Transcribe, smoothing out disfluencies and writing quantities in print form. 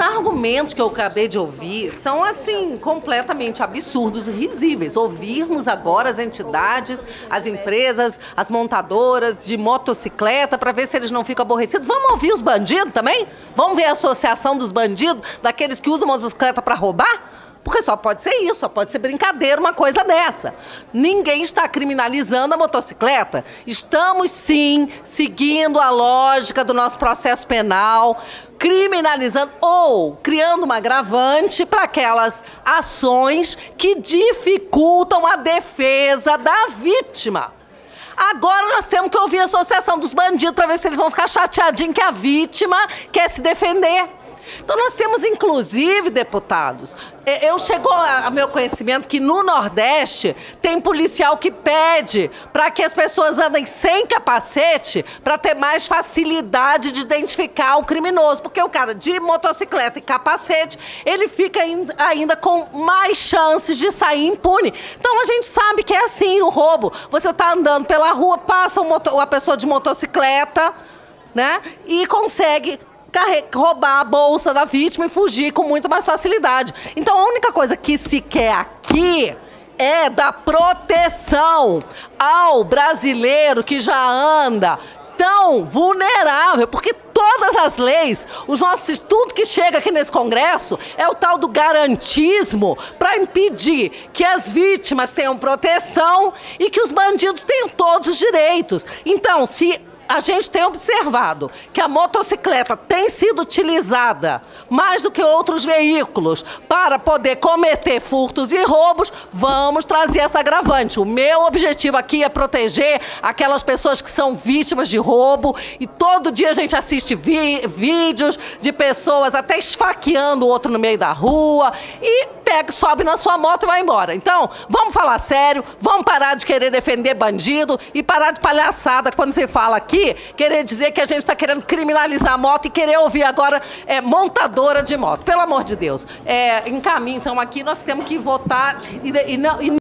argumentos que eu acabei de ouvir são, assim, completamente absurdos e risíveis. Ouvirmos agora as entidades, as empresas, as montadoras de motocicleta para ver se eles não ficam aborrecidos. Vamos ouvir os bandidos também? Vamos ver a associação dos bandidos, daqueles que usam motocicleta para roubar? Porque só pode ser isso, só pode ser brincadeira uma coisa dessa. Ninguém está criminalizando a motocicleta. Estamos, sim, seguindo a lógica do nosso processo penal, criminalizando ou criando uma agravante para aquelas ações que dificultam a defesa da vítima. Agora nós temos que ouvir a associação dos bandidos para ver se eles vão ficar chateadinhos que a vítima quer se defender. Então nós temos, inclusive, deputados, chegou a meu conhecimento que no Nordeste tem policial que pede para que as pessoas andem sem capacete para ter mais facilidade de identificar o criminoso, porque o cara de motocicleta e capacete, ele fica ainda com mais chances de sair impune. Então a gente sabe que é assim o roubo. Você está andando pela rua, passa uma pessoa de motocicleta, né, e consegue roubar a bolsa da vítima e fugir com muito mais facilidade. Então a única coisa que se quer aqui é dar proteção ao brasileiro que já anda tão vulnerável, porque todas as leis, tudo que chega aqui nesse Congresso é o tal do garantismo para impedir que as vítimas tenham proteção e que os bandidos tenham todos os direitos. Então, se a gente tem observado que a motocicleta tem sido utilizada mais do que outros veículos para poder cometer furtos e roubos, vamos trazer essa agravante. O meu objetivo aqui é proteger aquelas pessoas que são vítimas de roubo e todo dia a gente assiste vídeos de pessoas até esfaqueando o outro no meio da rua e sobe na sua moto e vai embora. Então, vamos falar sério, vamos parar de querer defender bandido e parar de palhaçada quando você fala aqui, querer dizer que a gente está querendo criminalizar a moto e querer ouvir agora montadora de moto. Pelo amor de Deus. Em caminho, então, aqui nós temos que votar e